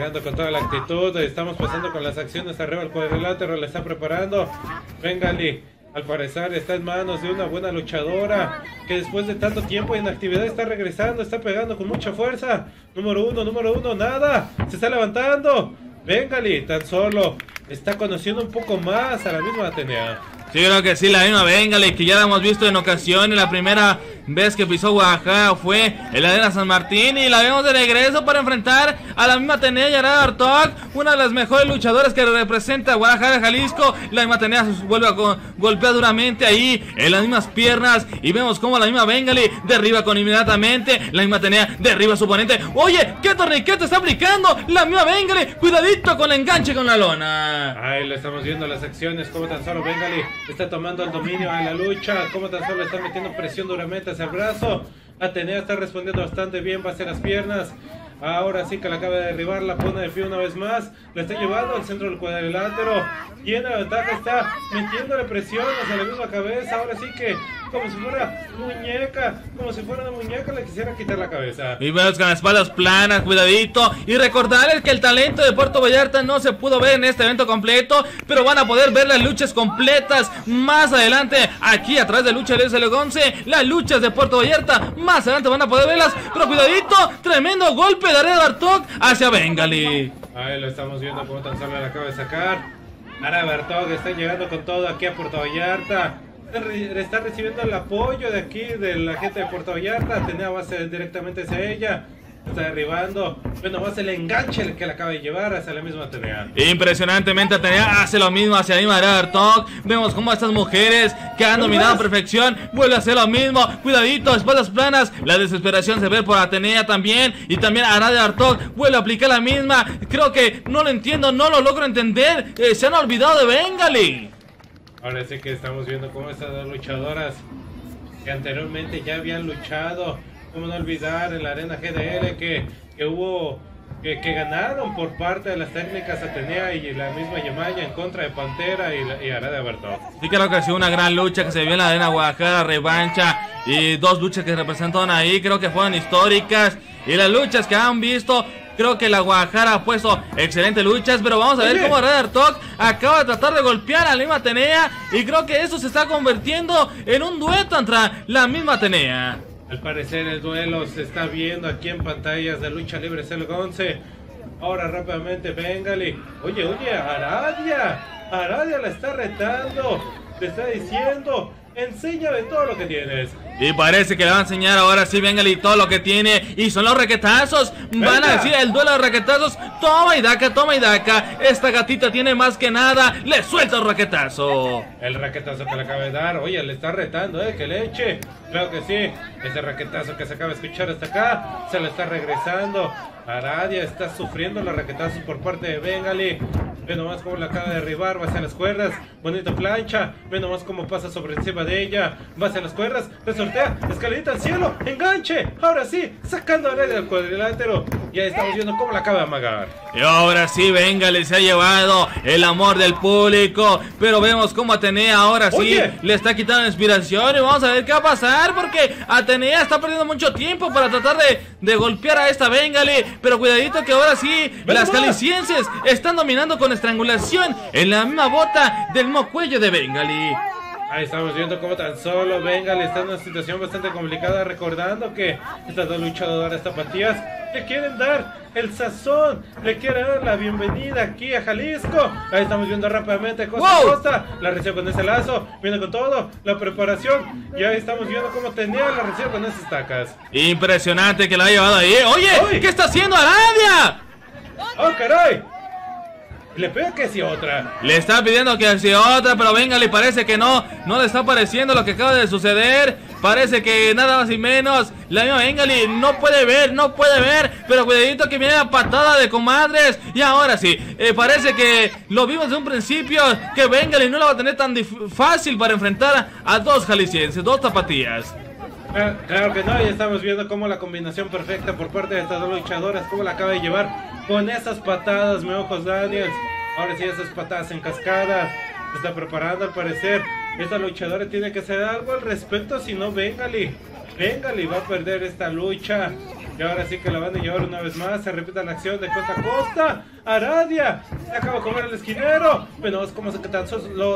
llegando con toda la actitud. Estamos pasando con las acciones arriba. El cuadrilátero le está preparando. Bengali, al parecer está en manos de una buena luchadora que después de tanto tiempo de inactividad está regresando, está pegando con mucha fuerza. Número uno, nada. Se está levantando. Bengali tan solo está conociendo un poco más a la misma Atenea. Sí, creo que sí, la misma Bengali que ya la hemos visto en ocasiones. La primera vez que pisó Oaxaca fue en la Arena San Martín y la vemos de regreso para enfrentar a la misma Atenea Yarada Bartok, una de las mejores luchadoras que representa a Guadalajara, Jalisco. La misma Atenea vuelve a golpear duramente ahí en las mismas piernas y vemos como la misma Bengali derriba con inmediatamente. La misma Atenea derriba a su oponente. Oye, ¿qué torniquete está aplicando la misma Bengali? Cuidadito con el enganche con la lona. Ahí lo estamos viendo las acciones, como tan solo Bengali está tomando el dominio a la lucha, como tan solo está metiendo presión duramente hacia el brazo. Atenea está respondiendo bastante bien, va hacia las piernas. Ahora sí que la acaba de derribar, la pone de pie una vez más. La está llevando al centro del cuadrilátero. Tiene la ventaja, está metiéndole presión hacia la misma cabeza. Ahora sí que como si fuera muñeca, como si fuera una muñeca, le quisiera quitar la cabeza. Y vemos con las espaldas planas, cuidadito. Y recordarles que el talento de Puerto Vallarta no se pudo ver en este evento completo, pero van a poder ver las luchas completas más adelante aquí a través de Lucha Libre SL11. Las luchas de Puerto Vallarta más adelante van a poder verlas, pero cuidadito, tremendo golpe de Yarada Bartok hacia Bengali. Ahí lo estamos viendo como tan solo la acaba de sacar. Yarada Bartok está llegando con todo aquí a Puerto Vallarta. Está recibiendo el apoyo de aquí, de la gente de Puerto Vallarta. Atenea va directamente hacia ella. Está derribando. Bueno, más el enganche que la acaba de llevar hacia la misma Atenea. Impresionantemente Atenea hace lo mismo hacia Yarada Bartok. Vemos cómo estas mujeres que han dominado a perfección vuelven a hacer lo mismo. Cuidadito, espaldas planas. La desesperación se ve por Atenea también. Y también Yarada Bartok vuelve a aplicar la misma. Creo que no lo entiendo, no lo logro entender. Se han olvidado de Bengali. Ahora sí que estamos viendo cómo estas dos luchadoras que anteriormente ya habían luchado, cómo no olvidar en la Arena GDL que hubo que ganaron por parte de las técnicas Atenea y la misma Yamaya en contra de Pantera y Yarada Bartok. Sí, creo que ha sido una gran lucha que se vio en la Arena Guadalajara, revancha y dos luchas que representaron ahí, creo que fueron históricas y las luchas que han visto. Creo que la Guadalajara ha puesto excelentes luchas, pero vamos a ver cómo Yarada Bartok acaba de tratar de golpear a la misma Atenea y creo que eso se está convirtiendo en un dueto entre la misma Atenea. Al parecer el duelo se está viendo aquí en pantallas de Lucha Libre SL11. Ahora rápidamente Bengali. Oye, Aradia la está retando. Le está diciendo, enséñame todo lo que tienes. Y parece que le va a enseñar ahora sí Bengali todo lo que tiene. Y son los raquetazos. Van a decir el duelo de raquetazos. Toma y daca. Esta gatita tiene más que nada. Le suelta el raquetazo. El raquetazo que le acaba de dar. Oye, le está retando, que le eche. Claro que sí. Ese raquetazo que se acaba de escuchar hasta acá se lo está regresando. Aradia está sufriendo los raquetazos por parte de Bengali. Ve nomás cómo la acaba de derribar, va hacia las cuerdas. Bonita plancha. Ve nomás cómo pasa sobre encima de ella. Va hacia las cuerdas, resortea, escalerita al cielo, enganche. Ahora sí, sacando a Aradia del cuadrilátero. Ya estamos viendo cómo la acaba de amagar. Y ahora sí, Bengali se ha llevado el amor del público. Pero vemos cómo Atenea ahora sí le está quitando la inspiración. Y vamos a ver qué va a pasar, porque Atenea está perdiendo mucho tiempo para tratar de golpear a esta Bengali. Pero cuidadito que ahora sí las jaliscienses están dominando con estrangulación en la misma bota del mismo cuello de Bengali. Ahí estamos viendo cómo tan solo Bengali está en una situación bastante complicada, recordando que estas dos luchadoras tapatías le quieren dar el sazón, le quieren dar la bienvenida aquí a Jalisco. Ahí estamos viendo rápidamente Costa a Costa, la recibe con ese lazo, viene con todo, la preparación, y ahí estamos viendo cómo tenía la recibe con esas estacas. Impresionante que la ha llevado ahí. Oye, ¿qué está haciendo Aradia? ¡Oh, caray! Le pega que si otra. Le está pidiendo que si otra, pero Bengali parece que no le está pareciendo lo que acaba de suceder. Parece que nada más y menos la misma Bengali no puede ver, pero cuidadito que viene la patada de comadres. Y ahora sí, parece que lo vimos de un principio, que Bengali no la va a tener tan fácil para enfrentar a dos jaliscienses, dos tapatías. Claro que no, y estamos viendo cómo la combinación perfecta por parte de estas dos luchadoras, cómo la acaba de llevar con esas patadas, mi ojos Daniels. Ahora sí, esas patadas en cascada. Se está preparando al parecer. Esta luchadora tiene que hacer algo al respecto, si no Bengali va a perder esta lucha. Y ahora sí que la van a llevar una vez más. Se repite la acción de costa a costa. Aradia se acaba de comer al esquinero. Ven nomás como tan solo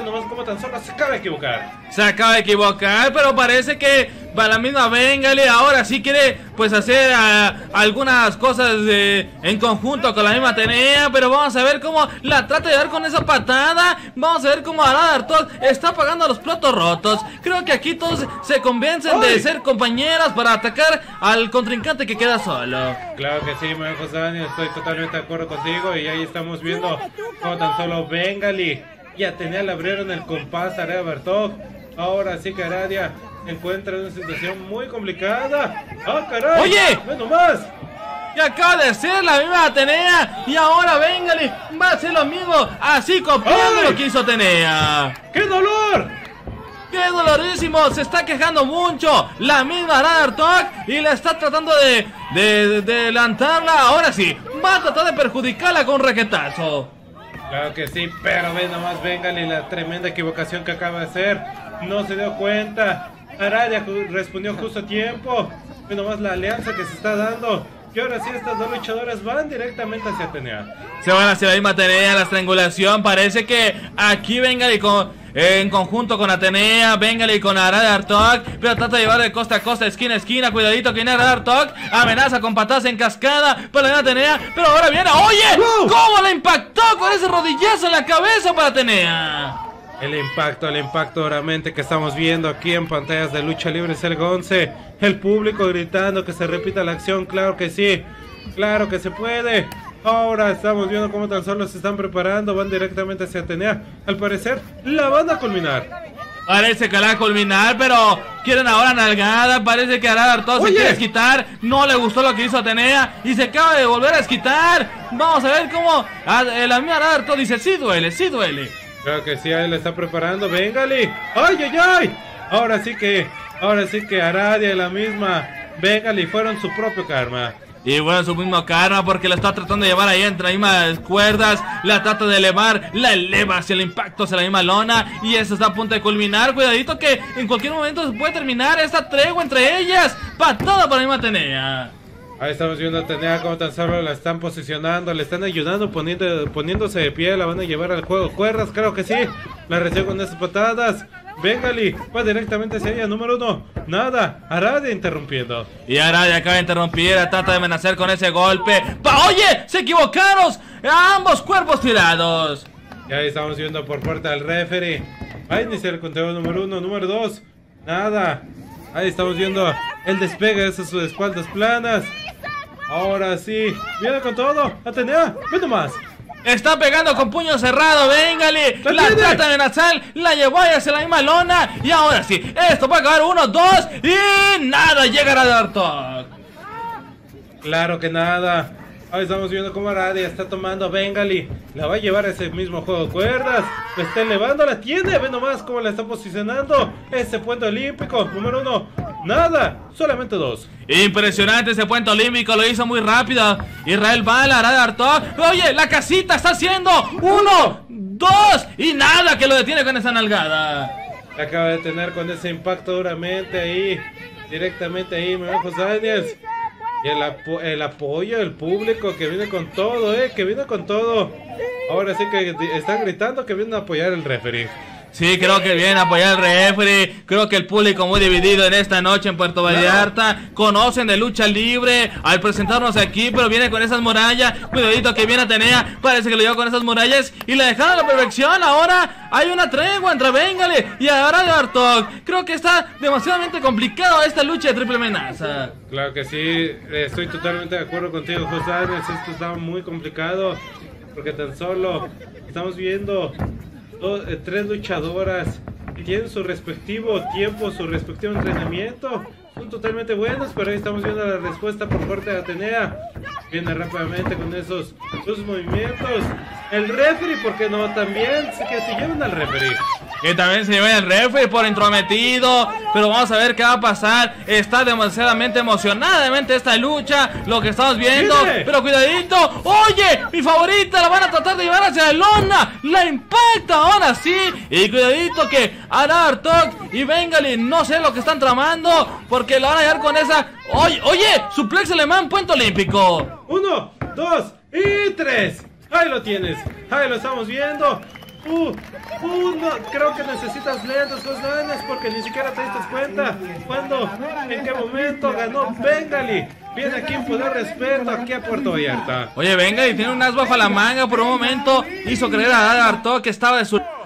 se acaba de equivocar. Se acaba de equivocar, pero parece que va la misma Bengali. Ahora sí quiere pues hacer algunas cosas en conjunto con la misma Atenea. Pero vamos a ver cómo la trata de dar con esa patada. Vamos a ver cómo Arad Artok está pagando los platos rotos. Creo que aquí todos se convencen de ser compañeras para atacar al contrincante que queda solo. Claro que sí, mi José Daniel, estoy totalmente de acuerdo contigo. Y ahí estamos viendo cómo tan solo Bengali y Atenea le abrieron el compás a Aradia Bartok. Ahora sí que Aradia encuentra una situación muy complicada. ¡Ah, caray! ¡Oye! ¡Ven nomás! Y acaba de ser la misma Atenea. Y ahora Bengali va a hacer lo mismo, así copiando lo que hizo Atenea. ¡Qué dolor! ¡Qué dolorísimo! Se está quejando mucho la misma Aradia Artok y la está tratando de adelantarla. Ahora sí, va a tratar de perjudicarla con un raquetazo. Claro que sí, pero ven nomás Bengali la tremenda equivocación que acaba de hacer. No se dio cuenta. Aradia respondió justo a tiempo. Ven nomás la alianza que se está dando. Y ahora sí estas dos luchadoras van directamente hacia Atenea. Se van hacia la misma Atenea, la estrangulación. Parece que aquí Bengali en conjunto con Atenea, Bengali con Aradia Artok, pero trata de llevar de costa a costa, esquina a esquina. Cuidadito que viene Aradia Artok, amenaza con patadas en cascada para la Atenea, pero ahora viene, ¡oye! ¿Cómo la impactó con ese rodillazo en la cabeza para Atenea? El impacto duramente que estamos viendo aquí en pantallas de Lucha Libre Selga 11. El público gritando que se repita la acción, claro que sí, claro que se puede. Ahora estamos viendo cómo tan solo se están preparando, van directamente hacia Atenea. Al parecer, la van a culminar. Parece que la va a culminar, pero quieren ahora nalgada. Parece que Aradia Artok se quiere desquitar. No le gustó lo que hizo Atenea y se acaba de volver a desquitar. Vamos a ver cómo la mía Aradia Artok dice, sí duele, sí duele. Creo que sí, ahí la está preparando, Bengali. ¡Ay, ay, ay! Ahora sí que Aradia y la misma Bengali fueron su propio karma. Y bueno, su mismo karma porque la está tratando de llevar ahí entre las mismas cuerdas. La trata de elevar, la eleva hacia el impacto, hacia la misma lona. Y eso está a punto de culminar. Cuidadito que en cualquier momento se puede terminar esta tregua entre ellas. Patada para la misma Atenea. Ahí estamos viendo a Atenea como tan solo la están posicionando, le están ayudando poniéndose de pie, la van a llevar al juego cuerdas, claro que sí, la recibe con esas patadas. Bengali va directamente hacia ella, número 1, nada, Aradia interrumpiendo. Y Aradia acaba de interrumpir, trata de amenazar con ese golpe. ¡Oye! ¡Se equivocaron! ¡A ambos cuerpos tirados! Y ahí estamos viendo por parte del referee. Va a iniciar el conteo número 1, número 2, nada. Ahí estamos viendo el despegue de esas espaldas planas. Ahora sí, viene con todo. Atenea, ve nomás. Está pegando con puño cerrado, Bengali. La trata de amenazar, la llevó hacia la misma lona. Y ahora sí, esto va a acabar 1, 2 y nada, llega Aradia Artok. Claro que nada. Ahí estamos viendo cómo Aradia está tomando a Bengali. La va a llevar a ese mismo juego de cuerdas. La está elevando, la tiene. Ve nomás cómo la está posicionando. Ese puente olímpico, número 1. Nada, solamente 2. Impresionante ese puente olímpico, lo hizo muy rápido. Israel Bala, Aradia Artok. Oye, la casita está haciendo 1, 2 y nada que lo detiene con esa nalgada. La acaba de tener con ese impacto duramente ahí. Directamente ahí, mi José Daniels. Y el apoyo del público que viene con todo, que viene con todo. Ahora sí que están gritando que vienen a apoyar el referee. Sí, creo que viene a apoyar al referee. Creo que el público muy dividido en esta noche en Puerto Vallarta. Conocen de lucha libre al presentarnos aquí, pero viene con esas murallas. Cuidadito que viene Atenea. Parece que lo lleva con esas murallas y la dejaron a la perfección. Ahora hay una tregua entre Bengali y Aradia Artok. Creo que está demasiadamente complicado esta lucha de triple amenaza. Claro que sí, estoy totalmente de acuerdo contigo, José Ángeles. Esto está muy complicado porque tan solo estamos viendo 3 luchadoras que tienen su respectivo tiempo, su respectivo entrenamiento. Son totalmente buenas, pero ahí estamos viendo la respuesta por parte de Atenea. Viene rápidamente con sus movimientos. El referee, ¿por qué no? También que se llevan al referee. Que también se lleva el referee por intrometido. Pero vamos a ver qué va a pasar. Está demasiadamente emocionadamente esta lucha, lo que estamos viendo. Pero cuidadito. Oye, mi favorita la van a tratar de llevar hacia la lona. La impacta ahora sí. Y cuidadito que Ara Bartok y Bengali no sé lo que están tramando, porque la van a llevar con esa. Oye, suplex alemán, puente olímpico. 1, 2 y 3. Ahí lo tienes. Ahí lo estamos viendo. No, creo que necesitas leer las cosas porque ni siquiera te diste cuenta cuando, en qué momento ganó Bengali. Viene aquí en poder respeto aquí a Puerto Vallarta. Oye, Bengali tiene un as bajo la manga. Por un momento hizo creer a Ara Bartok que estaba de su...